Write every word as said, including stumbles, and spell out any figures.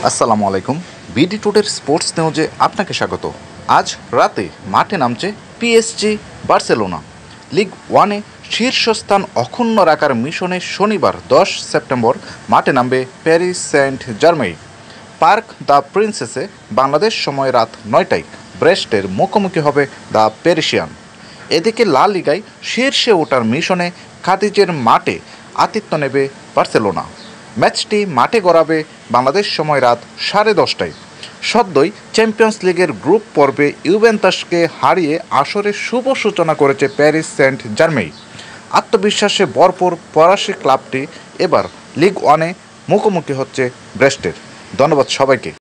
আসসালামু আলাইকুম। BD টুডের sports নিউজে আপনাকে স্বাগত। আজ রাতে মাঠে নামছে পিএসজি বার্সেলোনা। লিগ ওয়ানে শীর্ষস্থান অক্ষুণ্ণ রাখার মিশনে শনিবার দশ সেপ্টেম্বর মাঠে নামবে Paris Saint Germain. Park the প্রিন্সেসে বাংলাদেশ সময় রাত নয়টায় ব্রেস্টের মুখোমুখি হবে দ্য প্যারিসিয়ান। এদিকে লা লিগায় শীর্ষে ওঠার মিশনে কাদিজের মাঠে আতিথ্য নেবে বার্সেলোনা। ম্যাচটি মাঠে গড়াবে বাংলাদেশ সময় রাত সাড়ে দশটায়। সদ্যই চ্যাম্পিয়ন্স লিগের গ্রুপ পর্বে ইউভেন্টাসকে হারিয়ে আসরের শুভ সূচনা করেছে প্যারিস সেন্ট জার্মেই। আত্মবিশ্বাসে ভরপুর ফরাসি ক্লাবটি এবার লিগ ওয়ানে মুখোমুখি হচ্ছে ব্রেস্টের। ধন্যবাদ সবাইকে।